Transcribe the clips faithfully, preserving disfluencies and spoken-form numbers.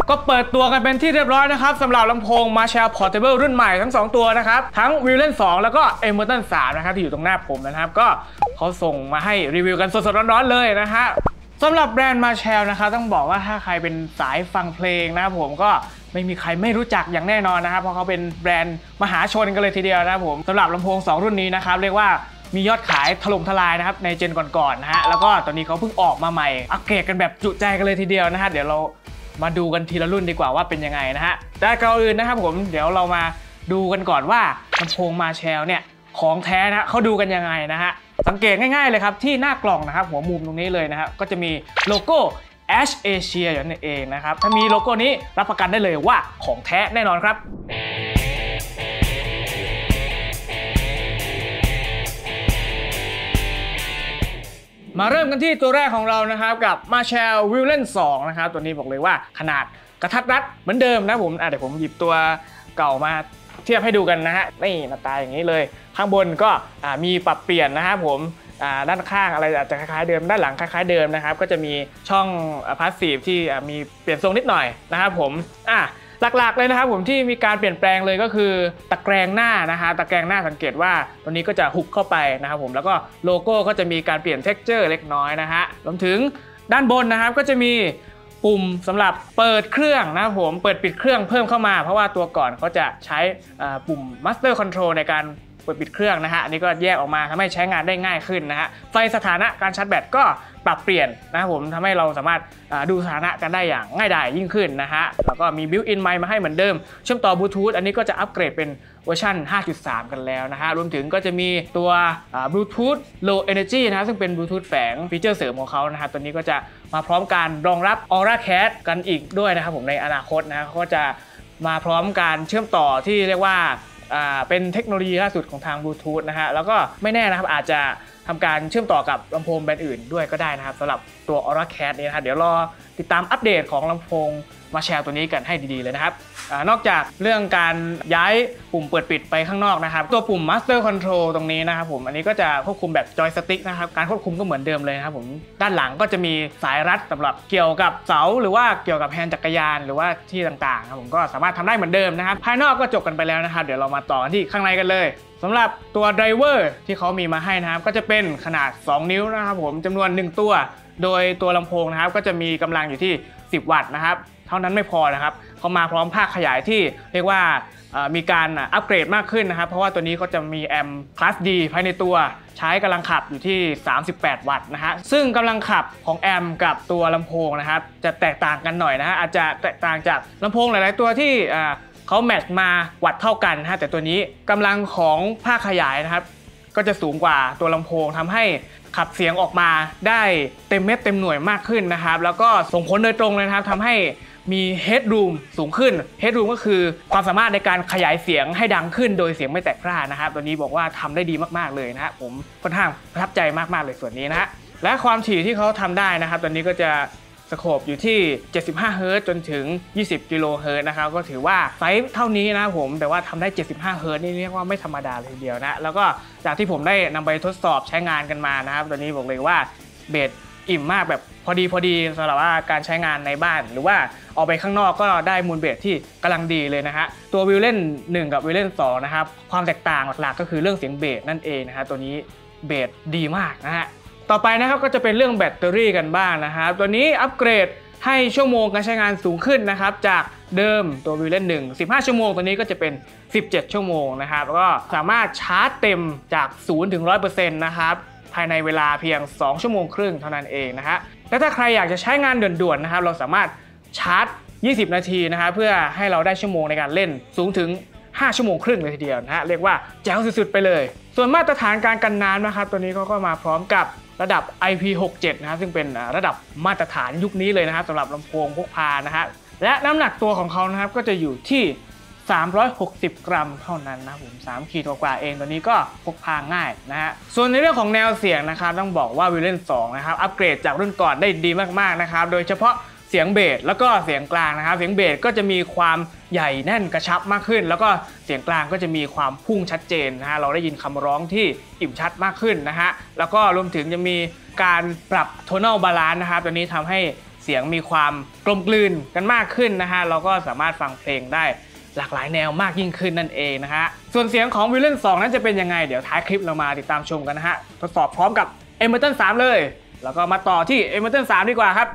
ก็เปิดตัวกันเป็นที่เรียบร้อยนะครับสำหรับลำโพง Marshall Portable รุ่นใหม่ทั้งสองตัวนะครับทั้ง Violent สองแล้วก็ Emerton สามนะครับที่อยู่ตรงหน้าผมนะครับก็เขาส่งมาให้รีวิวกันสดๆร้อนๆเลยนะฮะสำหรับแบรนด์ Marshall นะครับต้องบอกว่าถ้าใครเป็นสายฟังเพลงนะครับผมก็ไม่มีใครไม่รู้จักอย่างแน่นอนนะครับเพราะเขาเป็นแบรนด์มหาชนกันเลยทีเดียวนะครับผมสำหรับลำโพงสองรุ่นนี้นะครับเรียกว่ามียอดขายถล่มทลายนะครับในเจนก่อนๆนะฮะแล้วก็ตอนนี้เขาเพิ่งออกมาใหม่อัปเกรดกันแบบจุใจกันเลยทีเดียวนะฮะเดี๋ยวเรามาดูกันทีละรุ่นดีกว่าว่าเป็นยังไงนะฮะแต่ก่อนอื่นนะครับผมเดี๋ยวเรามาดูกันก่อนว่าลำโพง Marshall เนี่ยของแท้นะเขาดูกันยังไงนะฮะสังเกตง่ายๆเลยครับที่หน้ากล่องนะครับหัวมุมตรงนี้เลยนะครับก็จะมีโลโก้ Ash Asia อย่างนั้นเองนะครับถ้ามีโลโก้นี้รับประกันได้เลยว่าของแท้แน่นอนครับมาเริ่มกันที่ตัวแรกของเรานะครับกับ Marshall Violent สองนะครับตัวนี้บอกเลยว่าขนาดกระทัดรัดเหมือนเดิมนะผมเดี๋ยวผมหยิบตัวเก่ามาเทียบให้ดูกันนะฮะนี่หน้าตาอย่างนี้เลยข้างบนก็มีปรับเปลี่ยนนะครับผมด้านข้างอะไรอาจจะคล้ายๆเดิมด้านหลังคล้ายๆเดิมนะครับก็จะมีช่องพาสซีฟที่มีเปลี่ยนทรงนิดหน่อยนะครับผมอ่ะหลักๆเลยนะครับผมที่มีการเปลี่ยนแปลงเลยก็คือตะแกรงหน้านะฮะตะแกรงหน้าสังเกตว่าตัวนี้ก็จะหุบเข้าไปนะครับผมแล้วก็โลโก้ก็จะมีการเปลี่ยนเท็กเจอร์เล็กน้อยนะฮะรวมถึงด้านบนนะครับก็จะมีปุ่มสำหรับเปิดเครื่องนะครับผมเปิดปิดเครื่องเพิ่มเข้ามาเพราะว่าตัวก่อนเขาจะใช้ปุ่ม Master Control ในการเปิดปิดเครื่องนะฮะอันนี้ก็แยกออกมาทำให้ใช้งานได้ง่ายขึ้นนะฮะไฟสถานะการชาร์จแบตก็ปรับเปลี่ยนนะครับผมทำให้เราสามารถดูสถานะกันได้อย่างง่ายดายยิ่งขึ้นนะฮะแล้วก็มี Built-in Mic มาให้เหมือนเดิมเชื่อมต่อบลูทูธอันนี้ก็จะอัปเกรดเป็นเวอร์ชัน ห้าจุดสาม กันแล้วนะฮะรวมถึงก็จะมีตัวบลูทูธ Low Energy นะซึ่งเป็นบลูทูธแฝงฟีเจอร์เสริมของเขานะฮะตัวนี้ก็จะมาพร้อมการรองรับ Aura Cast กันอีกด้วยนะครับผมในอนาคตนะก็จะมาพร้อมการเชื่อมต่อที่เรียกว่าเป็นเทคโนโลยีล่าสุดของทางบลูทูธนะฮะแล้วก็ไม่แน่นะครับอาจจะทำการเชื่อมต่อกับลำโพงแบรนด์อื่นด้วยก็ได้นะครับสำหรับตัว Aura Cast นี้นะครับเดี๋ยวรอติดตามอัปเดตของลำโพงMarshallตัวนี้กันให้ดีๆเลยนะครับนอกจากเรื่องการย้ายปุ่มเปิดปิดไปข้างนอกนะครับตัวปุ่ม Master Control ตรงนี้นะครับผมอันนี้ก็จะควบคุมแบบจอยสติ๊กนะครับการควบคุมก็เหมือนเดิมเลยนะครับผมด้านหลังก็จะมีสายรัดสำหรับเกี่ยวกับเสาหรือว่าเกี่ยวกับแฮนด์จักรยานหรือว่าที่ต่างๆครับผมก็สามารถทำได้เหมือนเดิมนะครับภายนอกก็จบกันไปแล้วนะครับเดี๋ยวเรามาต่อกันที่ข้างในกันเลยสำหรับตัวไดรเวอร์ที่เขามีมาให้นะครับก็จะเป็นขนาดสองนิ้วนะครับผมจำนวนหนึ่งตัวโดยตัวลำโพงนะครับก็จะมีกำลังอยู่ที่สิบวัตต์นะครับเท่านั้นไม่พอนะครับเขามาพร้อมภาคขยายที่เรียกว่ามีการอัปเกรดมากขึ้นนะครับเพราะว่าตัวนี้เขาจะมีแอมป์คลาส D ภายในตัวใช้กำลังขับอยู่ที่สามสิบแปดวัตต์นะฮะซึ่งกำลังขับของแอมป์กับตัวลำโพงนะครับจะแตกต่างกันหน่อยนะฮะอาจจะแตกต่างจากลำโพงหลายๆตัวที่เขาแมทช์มาวัตต์เท่ากันนะฮะแต่ตัวนี้กำลังของภาคขยายนะครับก็จะสูงกว่าตัวลำโพงทำให้ขับเสียงออกมาได้เต็มเม็ดเต็มหน่วยมากขึ้นนะครับแล้วก็ส่งผลโดยตรงเลยนะครับทำให้มี headroom สูงขึ้น headroom ก็คือความสามารถในการขยายเสียงให้ดังขึ้นโดยเสียงไม่แตกพร่านะครับตัวนี้บอกว่าทำได้ดีมากๆเลยนะฮะผมค่อนข้างประทับใจมากๆเลยส่วนนี้นะฮะและความถี่ที่เขาทำได้นะครับตัวนี้ก็จะสโคปอยู่ที่เจ็ดสิบห้าเฮิร์ตซ์จนถึงยี่สิบกิโลเฮิรตซ์นะครับก็ถือว่าไซส์เท่านี้นะผมแต่ว่าทำได้เจ็ดสิบห้าเฮิร์ตซ์นี่เรียกว่าไม่ธรรมดาเลยทีเดียวนะแล้วก็จากที่ผมได้นำไปทดสอบใช้งานกันมานะครับตัวนี้บอกเลยว่าเบสอิ่มมากแบบพอดีพอดีสำหรับว่าการใช้งานในบ้านหรือว่าออกไปข้างนอกก็ได้มูลเบสที่กำลังดีเลยนะฮะตัว Violent หนึ่งกับ Violent สองนะครับความแตกต่างหลักๆก็คือเรื่องเสียงเบสนั่นเองนะฮะตัวนี้เบสดีมากนะฮะต่อไปนะครับก็จะเป็นเรื่องแบตเตอรี่กันบ้างนะครับตัวนี้อัปเกรดให้ชั่วโมงการใช้งานสูงขึ้นนะครับจากเดิมตัว Violent หนึ่ง สิบห้าชั่วโมงตัวนี้ก็จะเป็นสิบเจ็ดชั่วโมงนะครับแล้วก็สามารถชาร์จเต็มจากศูนย์ถึงร้อยเปอร์เซ็นต์นะครับภายในเวลาเพียงสองชั่วโมงครึ่งเท่านั้นเองนะฮะและถ้าใครอยากจะใช้งานด่วนๆนะครับเราสามารถชาร์จยี่สิบนาทีนะครับเพื่อให้เราได้ชั่วโมงในการเล่นสูงถึงห้าชั่วโมงครึ่งเลยทีเดียวนะฮะเรียกว่าแจ๋วสุดๆไปเลยส่วนมาตรฐานการกันน้ำนะครับตัวนี้เขาก็มาพร้อมกับระดับ ไอ พี หกสิบเจ็ด นะครับซึ่งเป็นระดับมาตรฐานยุคนี้เลยนะครับสำหรับลำโพงพกพานะฮะและน้ำหนักตัวของเขานะครับก็จะอยู่ที่สามร้อยหกสิบกรัมเท่านั้นนะผมสามขีดกว่าเองตัวนี้ก็พกพาง่ายนะฮะส่วนในเรื่องของแนวเสียงนะครับต้องบอกว่า Violent สองนะครับอัปเกรดจากรุ่นก่อนได้ดีมากๆนะครับโดยเฉพาะเสียงเบสแล้วก็เสียงกลางนะครับเสียงเบสก็จะมีความใหญ่แน่นกระชับมากขึ้นแล้วก็เสียงกลางก็จะมีความพุ่งชัดเจนนะฮะเราได้ยินคำร้องที่อิ่มชัดมากขึ้นนะฮะแล้วก็รวมถึงจะมีการปรับ tonal balance นะครับตัวนี้ทำให้เสียงมีความกลมกลืนกันมากขึ้นนะฮะเราก็สามารถฟังเพลงได้หลากหลายแนวมากยิ่งขึ้นนั่นเองนะฮะส่วนเสียงของ Villain สองนั้นจะเป็นยังไงเดี๋ยวท้ายคลิปเรามาติดตามชมกันนะฮะทดสอบพร้อมกับ Emerton สามเลยแล้วก็มาต่อที่ Emerton สามดีกว่าครับ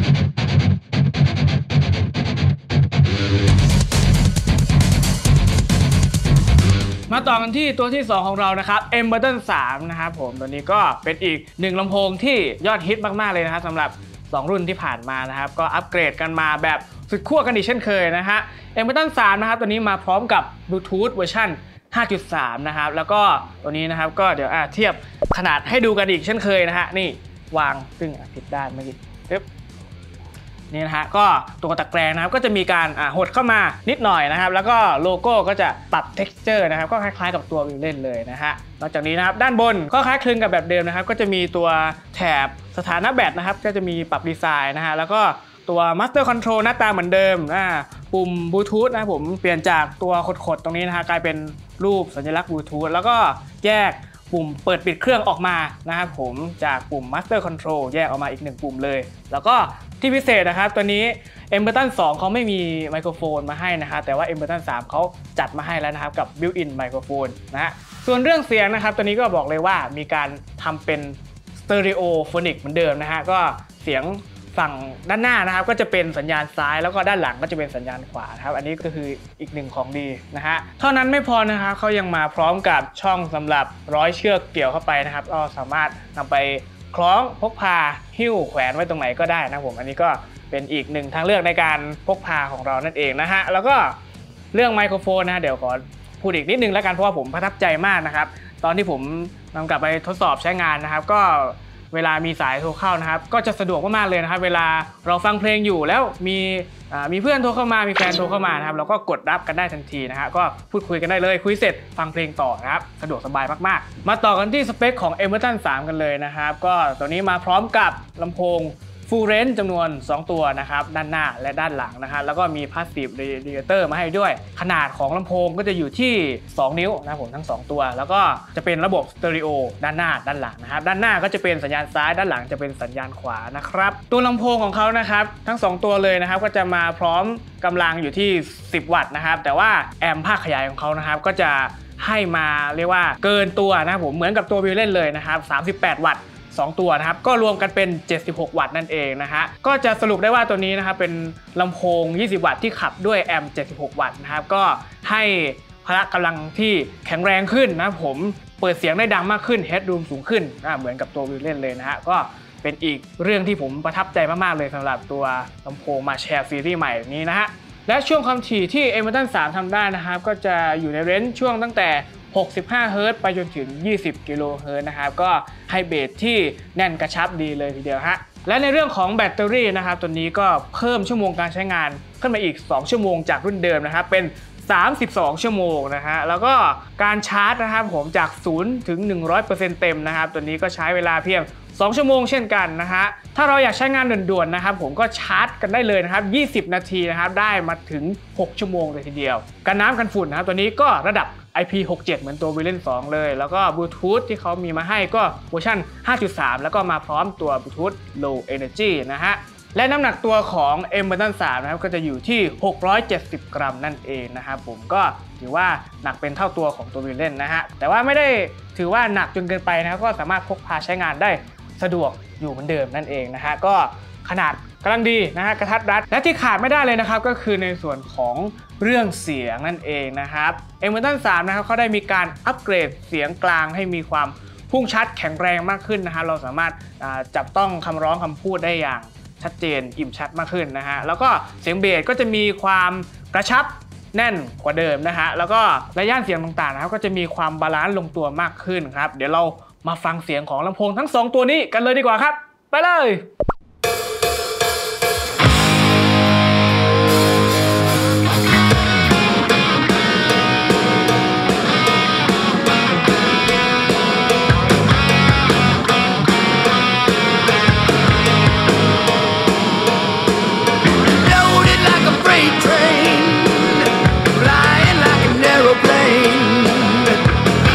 มาต่อกันที่ตัวที่สองของเรานะครับ Emerton สามนะครับผมตัวนี้ก็เป็นอีกหนึ่งลำโพงที่ยอดฮิตมากๆเลยนะครับสำหรับสองรุ่นที่ผ่านมานะครับก็อัปเกรดกันมาแบบสุดขั้วกันอีกเช่นเคยนะฮะ Emerton สามนะครับตัวนี้มาพร้อมกับบลูทูธเวอร์ชัน ห้าจุดสาม นะครับแล้วก็ตัวนี้นะครับก็เดี๋ยวเทียบขนาดให้ดูกันอีกเช่นเคยนะฮะนี่วางซึ่งผิดด้านเมื่อกี้ปึ๊บนี่นะฮะก็ตัวตะแกรงนะครับก็จะมีการหดเข้ามานิดหน่อยนะครับแล้วก็โลโก้ก็จะปรับ texture นะครับก็คล้ายๆกับตัววิลเลนเลยนะฮะนอกจากนี้นะครับด้านบนก็คล้ายคลึงกับแบบเดิมนะครับก็จะมีตัวแถบสถานะแบตนะครับก็จะมีปรับดีไซน์นะฮะแล้วก็ตัว Master Control หน้าตาเหมือนเดิมนะปุ่มบลูทูธนะผมเปลี่ยนจากตัวขดๆตรงนี้นะฮะกลายเป็นรูปสัญลักษณ์บลูทูธแล้วก็แยกปุ่มเปิดปิดเครื่องออกมานะครับผมจากปุ่ม Master Control แยกออกมาอีกหนึ่งปุ่มเลยแล้วก็ที่พิเศษนะครับตัวนี้ Emerton สองเขาไม่มีไมโครโฟนมาให้นะครับแต่ว่า Emerton สามเขาจัดมาให้แล้วนะครับกับ Built-in ไมโครโฟนนะฮะส่วนเรื่องเสียงนะครับตัวนี้ก็บอกเลยว่ามีการทำเป็น Stereophonic เหมือนเดิมนะฮะก็เสียงฝั่งด้านหน้านะครับก็จะเป็นสัญญาณซ้ายแล้วก็ด้านหลังก็จะเป็นสัญญาณขวาครับอันนี้ก็คืออีกหนึ่งของดีนะฮะเท่านั้นไม่พอนะครับเขายังมาพร้อมกับช่องสำหรับร้อยเชือกเกี่ยวเข้าไปนะครับก็สามารถนำไปคล้องพกพาหิ้วแขวนไว้ตรงไหนก็ได้นะผมอันนี้ก็เป็นอีกหนึ่งทางเลือกในการพกพาของเรานั่นเองนะฮะแล้วก็เรื่องไมโครโฟนนะเดี๋ยวขอพูดอีกนิดนึงแล้วกันเพราะว่าผมประทับใจมากนะครับตอนที่ผมนำกลับไปทดสอบใช้งานนะครับก็เวลามีสายโทรเข้านะครับก็จะสะดวกมากๆเลยนะครับเวลาเราฟังเพลงอยู่แล้วมีมีเพื่อนโทรเข้ามามีแฟนโทรเข้ามานะครับเราก็กดรับกันได้ทันทีนะฮะก็พูดคุยกันได้เลยคุยเสร็จฟังเพลงต่อนะครับสะดวกสบายมากๆมาต่อกันที่สเปคของ Emerton สามกันเลยนะครับก็ตัวนี้มาพร้อมกับลำโพง Full Range จำนวนสองตัวนะครับด้านหน้าและด้านหลังนะฮะแล้วก็มี Passive Radiator มาให้ด้วยขนาดของลำโพงก็จะอยู่ที่สองนิ้วนะผมทั้งสองตัวแล้วก็จะเป็นระบบสเตอริโอด้านหน้าด้านหลังนะครับด้านหน้าก็จะเป็นสัญญาณซ้ายด้านหลังจะเป็นสัญญาณขวานะครับตัวลำโพงของเขานะครับทั้งสองตัวเลยนะครับก็จะมาพร้อมกำลังอยู่ที่สิบวัตต์นะครับแต่ว่าแอมป์ภาคขยายของเขานะครับก็จะให้มาเรียกว่าเกินตัวนะครับผมเหมือนกับตัววิลเลนเลยนะครับสามสิบแปดวัตต์สองตัวนะครับก็รวมกันเป็นเจ็ดสิบหกวัตต์นั่นเองนะฮะก็จะสรุปได้ว่าตัวนี้นะครับเป็นลำโพงยี่สิบวัตต์ที่ขับด้วยแอมป์เจ็ดสิบหกวัตต์นะครับก็ให้พละกำลังที่แข็งแรงขึ้นนะผมเปิดเสียงได้ดังมากขึ้น Headroom สูงขึ้นเหมือนกับตัววิลเลนเลยนะฮะก็เป็นอีกเรื่องที่ผมประทับใจมากๆเลยสำหรับตัวลำโพงมาแชร์ซีรีส์ใหม่นี้นะฮะและช่วงความถี่ที่ Emerton สามทำได้นะครับก็จะอยู่ในเรนจ์ช่วงตั้งแต่หกสิบห้าเฮิร์ตซ์ไปจนถึงยี่สิบกิโลเฮิรตซ์นะครับก็ให้เบสที่แน่นกระชับดีเลยทีเดียวฮะและในเรื่องของแบตเตอรี่นะครับตัวนี้ก็เพิ่มชั่วโมงการใช้งานขึ้นมาอีกสองชั่วโมงจากรุ่นเดิมนะครับเป็นสามสิบสองชั่วโมงนะฮะแล้วก็การชาร์จนะครับผมจากศูนย์ถึง หนึ่งร้อยเปอร์เซ็นต์ เต็มนะครับตัวนี้ก็ใช้เวลาเพียงสองชั่วโมงเช่นกันนะฮะถ้าเราอยากใช้งานด่วนๆนะครับผมก็ชาร์จกันได้เลยนะครับยี่สิบนาทีนะครับได้มาถึงหกชั่วโมงเลยทีเดียวกันน้ำกันฝุ่นนะครับตัวนี้ก็ระดับ ไอ พี หกสิบเจ็ด เหมือนตัว Villain สองเลยแล้วก็บลูทูธที่เขามีมาให้ก็เวอร์ชัน ห้าจุดสาม แล้วก็มาพร้อมตัวบลูทูธ Low Energy นะฮะและน้ำหนักตัวของ Emerton สามนะครับก็จะอยู่ที่หกร้อยเจ็ดสิบกรัมนั่นเองนะครับผมก็ถือว่าหนักเป็นเท่าตัวของตัว Villain นะฮะแต่ว่าไม่ได้ถือว่าหนักจนเกินไปนะครับก็สามารถพกพาใช้งานได้สะดวกอยู่เหมือนเดิมนั่นเองนะฮะก็ขนาดกำลังดีนะฮะกระทัดรัดและที่ขาดไม่ได้เลยนะครับก็คือในส่วนของเรื่องเสียงนั่นเองนะครับ Emerton สามนะครับเขาได้มีการอัปเกรดเสียงกลางให้มีความพุ่งชัดแข็งแรงมากขึ้นนะฮะเราสามารถจับต้องคำร้องคำพูดได้อย่างชัดเจนอิ่มชัดมากขึ้นนะฮะแล้วก็เสียงเบสก็จะมีความกระชับแน่นกว่าเดิมนะฮะแล้วก็ระยะเสียงต่างๆนะครับก็จะมีความบาลานซ์ลงตัวมากขึ้นครับเดี๋ยวเรามาฟังเสียงของลำโพงทั้งสองตัวนี้กันเลยดีกว่าครับไปเลย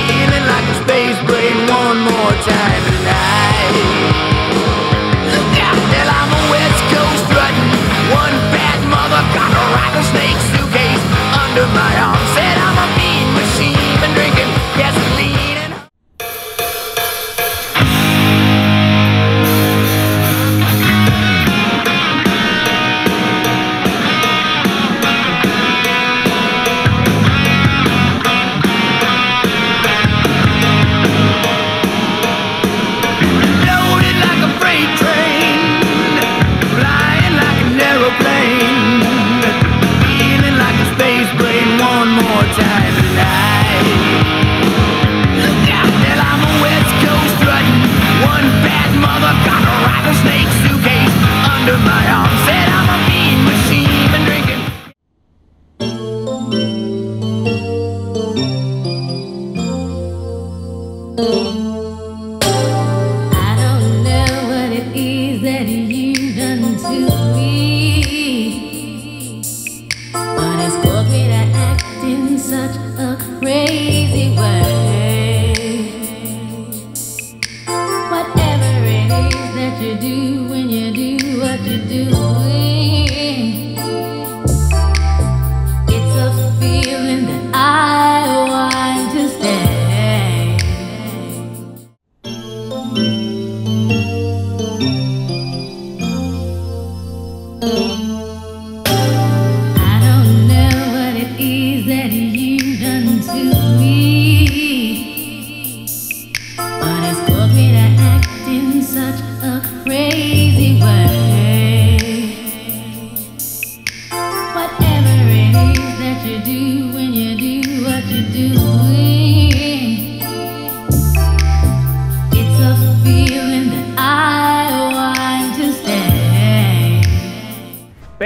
Time tonight. Look out!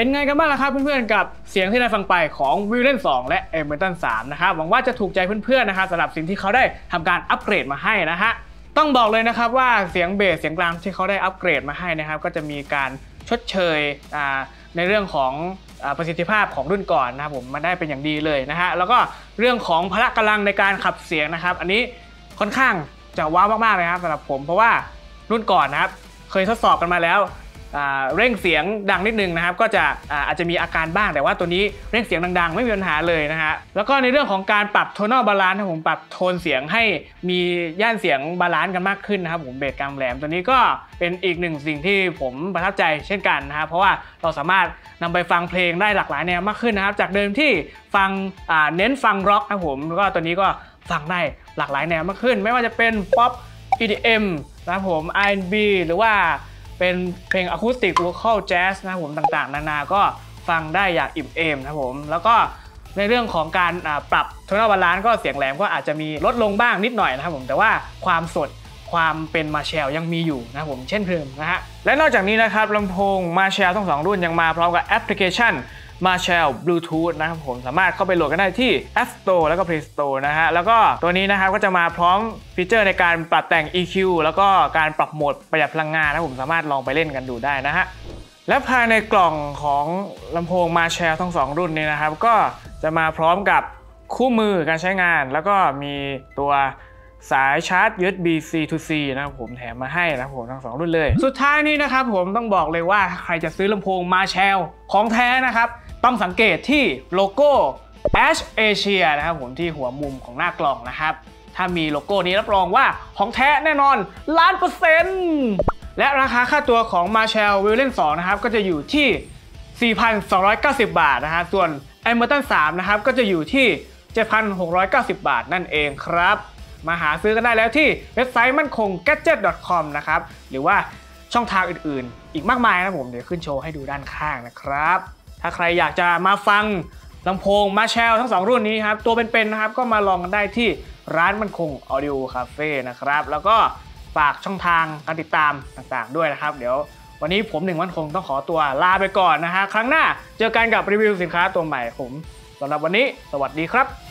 เป็นไงกันบ้างล่ะครับเพื่อนๆกับเสียงที่ได้ฟังไปของ Villain สองและ Emerton สามนะครับหวังว่าจะถูกใจเพื่อนๆนะครับสำหรับสิ่งที่เขาได้ทำการอัปเกรดมาให้นะฮะต้องบอกเลยนะครับว่าเสียงเบสเสียงกลางที่เขาได้อัปเกรดมาให้นะครับก็จะมีการชดเชยในเรื่องของประสิทธิภาพของรุ่นก่อนนะครับผมมาได้เป็นอย่างดีเลยนะฮะแล้วก็เรื่องของพละกำลังในการขับเสียงนะครับอันนี้ค่อนข้างจะว้าวมากๆเลยครับสำหรับผมเพราะว่ารุ่นก่อนนะครับเคยทดสอบกันมาแล้วเร่งเสียงดังนิดนึงนะครับก็จะอาจจะมีอาการบ้างแต่ว่าตัวนี้เร่งเสียงดังๆไม่มีปัญหาเลยนะฮะแล้วก็ในเรื่องของการปรับโทนอลบาลานซ์ผมปรับโทนเสียงให้มีย่านเสียงบาลานซ์กันมากขึ้นนะครับผมเบสกลางแหลมตัวนี้ก็เป็นอีกหนึ่งสิ่งที่ผมประทับใจเช่นกันนะครับเพราะว่าเราสามารถนำไปฟังเพลงได้หลากหลายแนวมากขึ้นนะครับจากเดิมที่ฟังเน้นฟังร็อกนะผมแล้วก็ตัวนี้ก็ฟังได้หลากหลายแนวมากขึ้นไม่ว่าจะเป็นป๊อป อี ดี เอ็ม นะครับผม อาร์ แอนด์ บี หรือว่าเป็นเพลงอะคูสติกวอคอลแจ๊สนะครับผมต่างๆนานาก็ฟังได้อย่างอิ่มเอมนะครับผมแล้วก็ในเรื่องของการปรับโทนอลบาลานซ์ก็เสียงแหลมก็อาจจะมีลดลงบ้างนิดหน่อยนะครับผมแต่ว่าความสดความเป็นมาแชลยังมีอยู่นะครับผมเช่นเดิมนะฮะและนอกจากนี้นะครับลำโพงมาแชลทั้งสองรุ่นยังมาพร้อมกับแอปพลิเคชันMarshall Bluetooth นะครับผมสามารถเข้าไปโหลดกันได้ที่ App Store แล้วก็ Play Store นะฮะแล้วก็ตัวนี้นะครับก็จะมาพร้อมฟีเจอร์ในการปรับแต่ง อี คิว แล้วก็การปรับโหมดประหยัดพลังงานนะผมสามารถลองไปเล่นกันดูได้นะฮะและภายในกล่องของลำโพง Marshall ทั้งสองรุ่นนี้นะครับก็จะมาพร้อมกับคู่มือการใช้งานแล้วก็มีตัวสายชาร์จ ยู เอส บี ซี ทู ซี นะครับผมแถมมาให้นะครับผมทั้งสองรุ่นเลยสุดท้ายนี้นะครับผมต้องบอกเลยว่าใครจะซื้อลำโพง Marshall ของแท้นะครับต้องสังเกตที่โลโก้ Ash Asia นะครับผมที่หัวมุมของหน้ากล่องนะครับถ้ามีโลโก้นี้รับรองว่าของแท้แน่นอนล้านเปอร์เซ็นต์และราคาค่าตัวของ Marshall Villain สองนะครับก็จะอยู่ที่ สี่พันสองร้อยเก้าสิบ บาทนะฮะส่วน Emerton สามนะครับก็จะอยู่ที่ เจ็ดพันหกร้อยเก้าสิบ บาทนั่นเองครับมาหาซื้อกันได้แล้วที่เว็บไซต์มั่นคง แกดเจ็ต ดอท คอม นะครับหรือว่าช่องทางอื่นๆอีกมากมายนะผมเดี๋ยวขึ้นโชว์ให้ดูด้านข้างนะครับถ้าใครอยากจะมาฟังลำโพง Marshall ทั้งสองรุ่นนี้ครับตัวเป็นๆนะครับก็มาลองกันได้ที่ร้านมั่นคง Audio Cafe นะครับแล้วก็ฝากช่องทางการติดตามต่างๆด้วยนะครับเดี๋ยววันนี้ผมหนึ่งมั่นคงต้องขอตัวลาไปก่อนนะฮะครั้งหน้าเจอกันกับรีวิวสินค้าตัวใหม่ผมสำหรับวันนี้สวัสดีครับ